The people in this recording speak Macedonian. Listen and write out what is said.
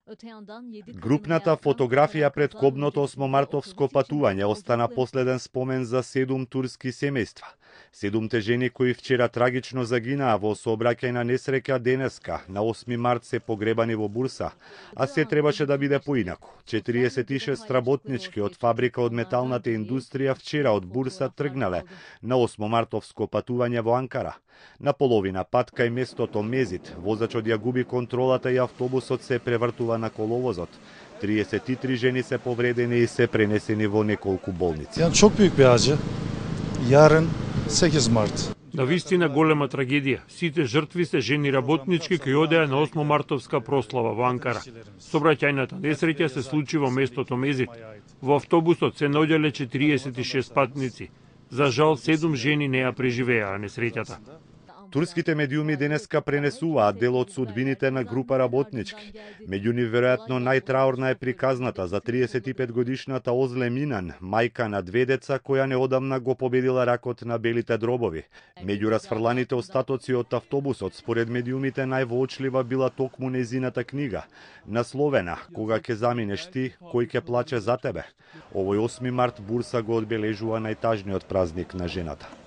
Групната фотографија пред кобното 8-мартовско патување остана последен спомен за 7 турски семејства. 7 жени кои вчера трагично загинаа во сообраќајна несреќа денеска, на 8 март, се погребани во Бурса, а се требаше да биде поинаку. 46 работнички од фабрика од металната индустрија вчера од Бурса тргнале на 8-мартовско патување во Анкара. На половина пат кај местото Мезит, возачот ја губи контролата и автобусот се превртува на коловозот. 33 жени се повредени и се пренесени во неколку болници. Yani çok büyük bir acı. Yarın 8 Mart. Навистина голема трагедија. Сите жртви се жени работнички кои одеа на 8-мартовска прослава во Анкара. Собраќајната несреќа се случи во местото Мезит. Во автобусот се наоѓале 46 патници. За жал, 7 жени не ја преживеа несреќата. Турските медиуми денеска пренесуваат дел од судбините на група работнички. Меѓу нив веројатно најтраорна е приказната за 35-годишната Озле Минан, мајка на 2 деца која неодамна го победила ракот на белите дробови. Меѓу расфрланите остатоци од автобусот, според медиумите највоочлива била токму нејзината книга, насловена "Кога ќе заминеш ти, кој ќе плаче за тебе". Овој 8 март Бурса го одбележува најтажниот празник на жената.